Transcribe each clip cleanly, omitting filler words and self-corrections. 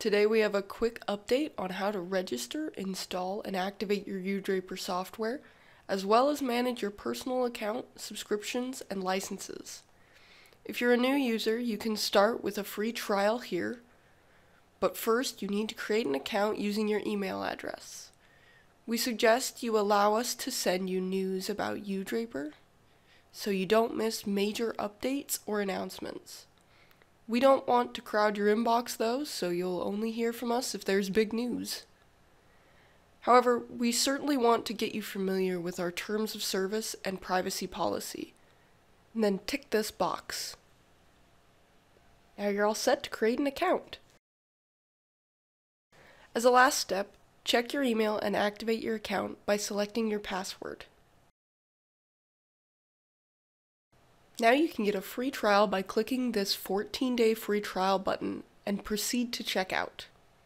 Today we have a quick update on how to register, install, and activate your UDraper software, as well as manage your personal account, subscriptions, and licenses. If you're a new user, you can start with a free trial here, but first you need to create an account using your email address. We suggest you allow us to send you news about UDraper, so you don't miss major updates or announcements. We don't want to crowd your inbox though, so you'll only hear from us if there's big news. However, we certainly want to get you familiar with our terms of service and privacy policy. And then tick this box. Now you're all set to create an account. As a last step, check your email and activate your account by selecting your password. Now you can get a free trial by clicking this 14-day free trial button and proceed to checkout.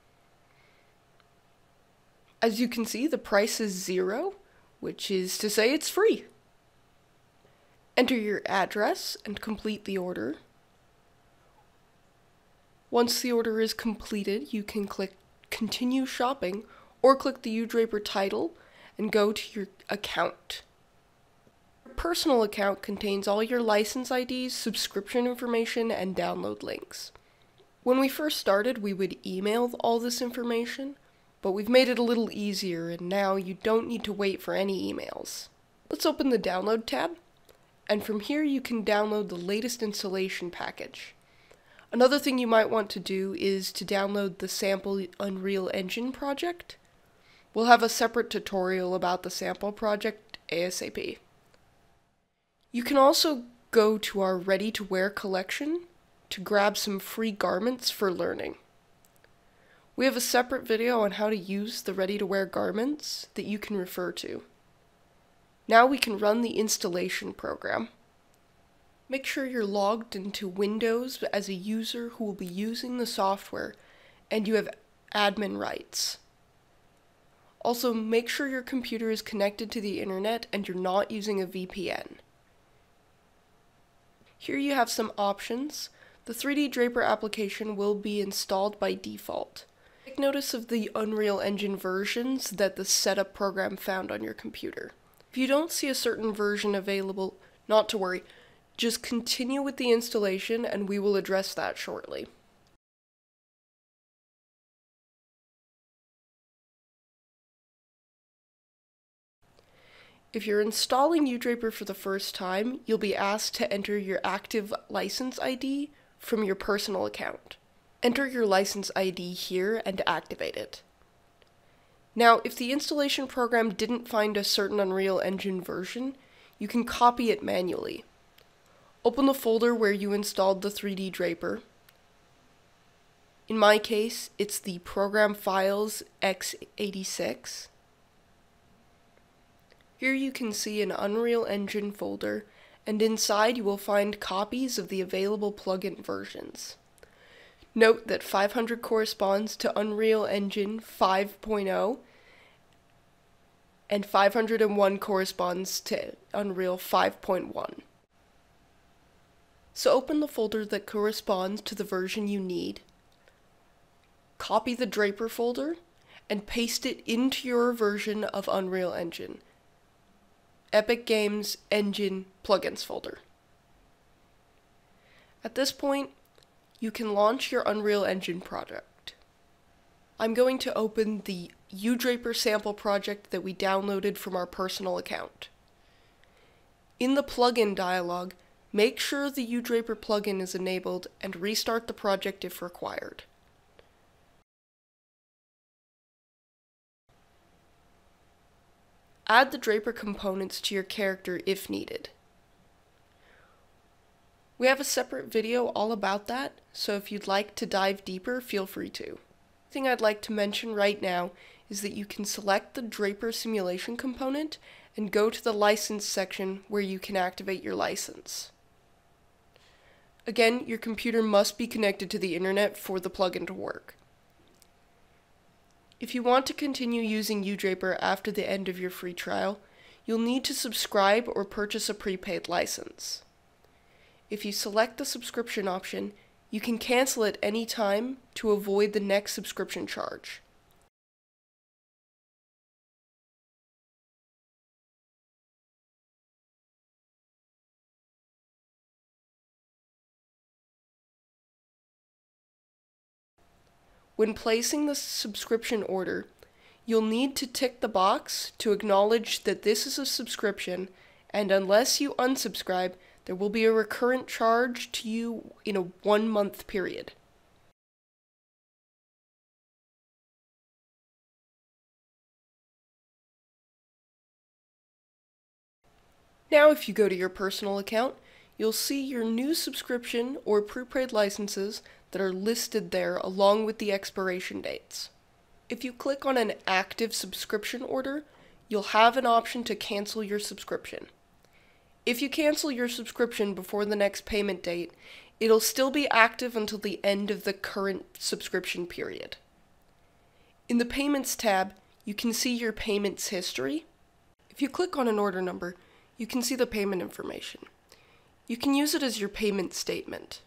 As you can see, the price is $0, which is to say it's free. Enter your address and complete the order. Once the order is completed, you can click Continue Shopping or click the UDraper title and go to your account. Personal account contains all your license IDs, subscription information, and download links. When we first started, we would email all this information, but we've made it a little easier, and now you don't need to wait for any emails. Let's open the Download tab, and from here you can download the latest installation package. Another thing you might want to do is to download the sample Unreal Engine project. We'll have a separate tutorial about the sample project ASAP. You can also go to our ready-to-wear collection to grab some free garments for learning. We have a separate video on how to use the ready-to-wear garments that you can refer to. Now we can run the installation program. Make sure you're logged into Windows as a user who will be using the software and you have admin rights. Also, make sure your computer is connected to the internet and you're not using a VPN. Here you have some options. The 3D Draper application will be installed by default. Take notice of the Unreal Engine versions that the setup program found on your computer. If you don't see a certain version available, not to worry, just continue with the installation and we will address that shortly. If you're installing UDraper for the first time, you'll be asked to enter your active license ID from your personal account. Enter your license ID here and activate it. Now, if the installation program didn't find a certain Unreal Engine version, you can copy it manually. Open the folder where you installed the 3D Draper. In my case, it's the Program Files x86. Here you can see an Unreal Engine folder, and inside you will find copies of the available plugin versions. Note that 500 corresponds to Unreal Engine 5.0, and 501 corresponds to Unreal 5.1. So open the folder that corresponds to the version you need, copy the Draper folder, and paste it into your version of Unreal Engine. Epic Games Engine Plugins folder. At this point, you can launch your Unreal Engine project. I'm going to open the UDraper sample project that we downloaded from our personal account. In the plugin dialog, make sure the UDraper plugin is enabled and restart the project if required. Add the Draper components to your character if needed. We have a separate video all about that, so if you'd like to dive deeper, feel free to. The thing I'd like to mention right now is that you can select the Draper simulation component and go to the license section where you can activate your license. Again, your computer must be connected to the internet for the plugin to work. If you want to continue using UDraper after the end of your free trial, you'll need to subscribe or purchase a prepaid license. If you select the subscription option, You can cancel at any time to avoid the next subscription charge. When placing the subscription order, you'll need to tick the box to acknowledge that this is a subscription, and unless you unsubscribe, there will be a recurrent charge to you in a 1-month period. Now if you go to your personal account, you'll see your new subscription or prepaid licenses that are listed there along with the expiration dates. If you click on an active subscription order, you'll have an option to cancel your subscription. If you cancel your subscription before the next payment date, it'll still be active until the end of the current subscription period. In the Payments tab, you can see your payments history. If you click on an order number, you can see the payment information. You can use it as your payment statement.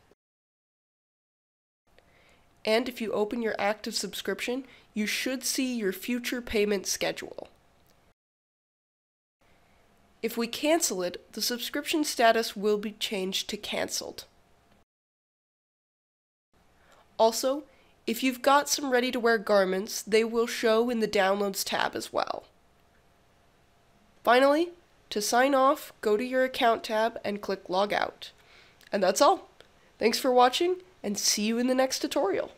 And if you open your active subscription, you should see your future payment schedule. If we cancel it, the subscription status will be changed to canceled. Also, if you've got some ready-to-wear garments, they will show in the Downloads tab as well. Finally, to sign off, go to your Account tab and click Log Out. And that's all. Thanks for watching, and see you in the next tutorial.